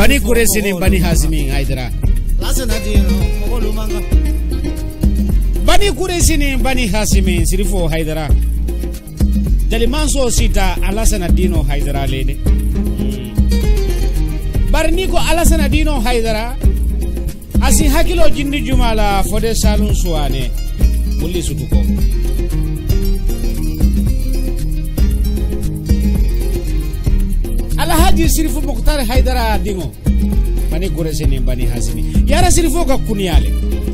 bani kuresini bani hasimi haidara lasana dino mogolu manga bani kuresini bani hasimi sirifo haidara jalimanso sita alasana dino haidara lede barni ko alasana dino haidara asi hakilo jindi jumala fode salun suwane mulli sutuko Alhaji Sirifu Mukhtar Haidara dingo bani kuresini bani hasimi yara sirifo ka kuniyale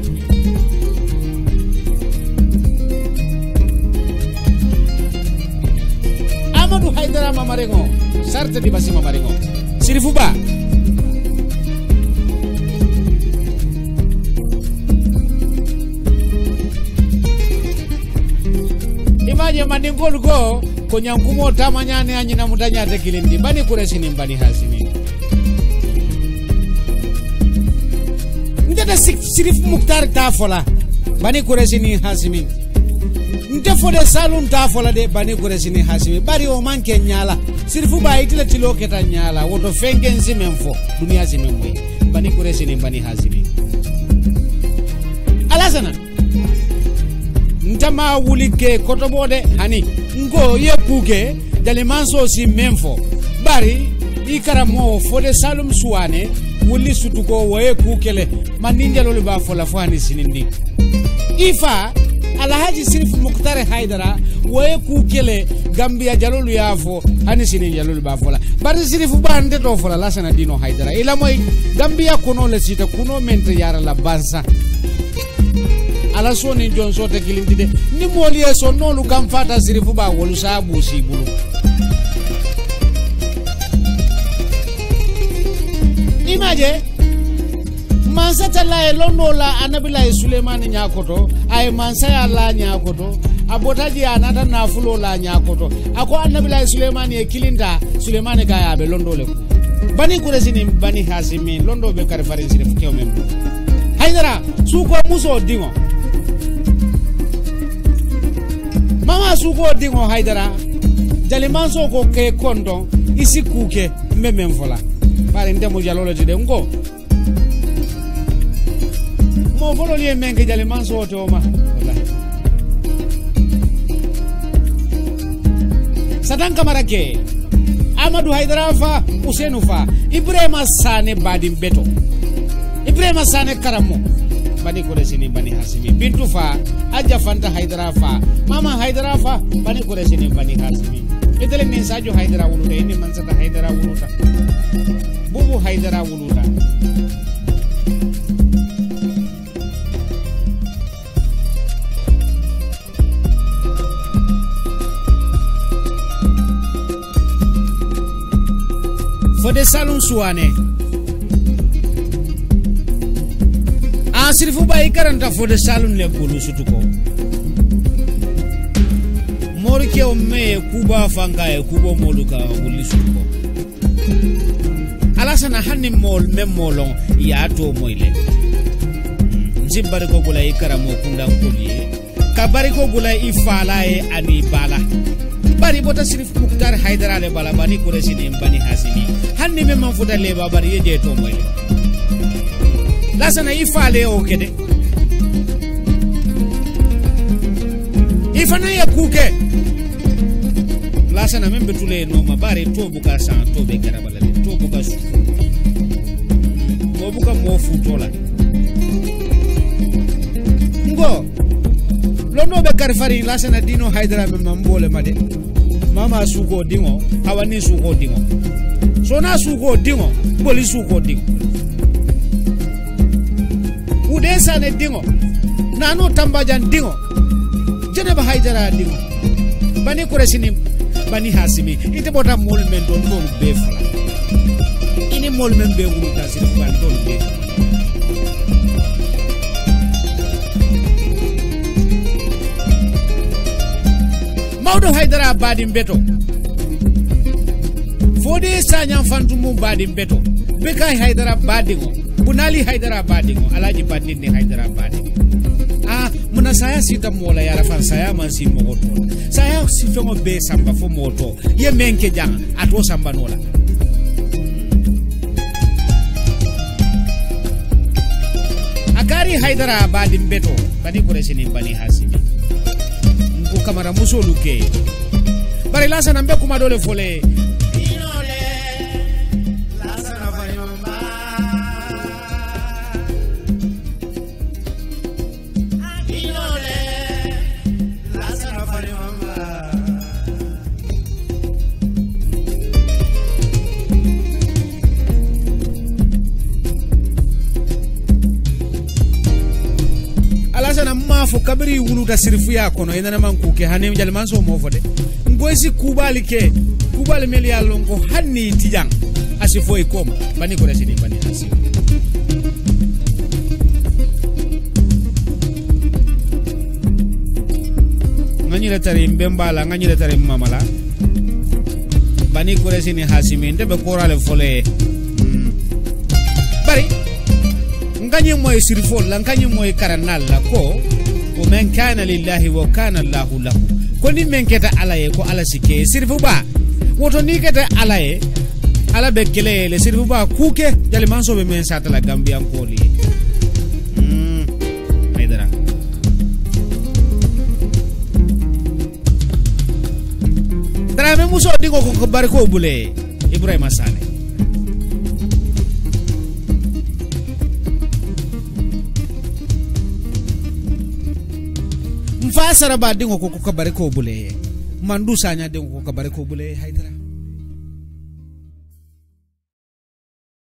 Amadou Haidara mamarengo sarta di basi mamarengo sirifu ba imaje mandingol go ko nyankumo tamanyane anyina mutanya tekilindi bani kuresini bani hasimi ndada Sirifu Mukhtar tafola bani kuresini hasimi nte fode salun tafola de bani kuresini hasimi bari o manke nyala sirifu ba itile tilo keta nyala woto fengenzi memfo dunia zimemwe bani kuresini bani hasimi alasana ntama wulike kotobode hani ngo ye kuke dalimanso si memfo bari ikaramo fode salum suwane wuli sutuko waye kukele maninja lolu ba fola fani sinindi ifa Alhaji Sirifu Mukhtar Haidara waye kukele Gambia jalolu yafo hani sinin jalolu ba fola bari Sirifu ba nde to fola lasana dino Haidara ila moy Gambia kono le sita kuno mente yara la bansa ala soni jonso te kilindi de ni moli eso nolu kam fata Sirifu ba wolu sabu sibulu imaje mansa tala e londo la anabila e Suleiman nyakoto ay mansa ya la nyakoto abotaji anata nafulo la nyakoto ako anabila e Suleiman e kilinda Suleiman ka ya be londo le bani kuresini bani hasimi londo be kare farin sire fukeo mem Haidara suko muso dingo mama suko dingo Haidara jalimanso ko ke kondo isi kuke memem fola bare ndemo jalolo de ngo mo folo liye menke jalimanso o toma wallahi Sadan Kamara ke Amadou Haidara fa Ousseynou fa Ibrahima Sane Badim Beto Ibrahima Sane Karamo bani kuresini bani hasimi Bintu fa Adja Fanta Haidara fa Mama Haidara fa bani kuresini bani hasimi itele min Sadio Haidara wuluta ini Mansata Haidara wuluta Bubu Haidara wuluta fode salun suwane Sirifu ba ikaranta fode salun le bulu sutuko morike o me kuba fanga e kubo moluka wuli sutuko alasana hanni mol memolon ya to moyle zimbare ko gula ikaramo kunda koliye kabari ko gula ifala e ani bala bari bota Sirifu Mukhtar Haidara le bala bani kuresini bani hasimi hanni me man futa le babari yeje to moyle lasana ifale o kede ifana ya kuke lasana membe tule no mabari to buka san to be karabala to buka su to buka mo futola ngo lono be karfari lasana dino Haidara me mambole made mama suko dingo hawani suko dingo sona suko dingo boli suko dingo udesa ne dingo nano tambajan dingo jeneba Haidara dingo bani kuresini bani hasimi ite bota mol men don tol be fala ini mol men be wulu ta sir ban tol be Mawdo Haidara Badim Beto fode sanyam fantumu Badim Beto Bekai Haidara Badingo Bunali Haidara Badingo Alaji Badini Haidara Badingo muna saya sita mola yara fan saya man si moto saya si fengo be samba fo moto ye menke jang ato samba nola bari haidara badi mbeto bani kuresini bani hasimi nku kamara musolu ke bari lasa nambe kuma dole fole inole lasa na fayomba inole lasa na fayomba alasana mafo kabiri wuluta sirifu ya kono ina man kuke hanim jalman so mo fode ngoisi kubali ke kubali meli ya longo hanni tijang asifo ikom bani ko resini bani asi ngani retari mbembala ngani retari mamala bani ko resini hasimi ndebe korale fole bari ngani moy sirfo la ngani moy karanal la ko o men kana lillahi wa kana Allahu lahu ko ni men keta alaye ko ala sike sirfo ba woto ni keta alaye ala be kele le sirfo ba kuke jali manso be men satala gambian ko li aidara dara me muso dingo ko barko bule Ibrahima Sane mfasara ba dingo ko kabare ko bule mandu sanya dingo ko kabare ko bule haidara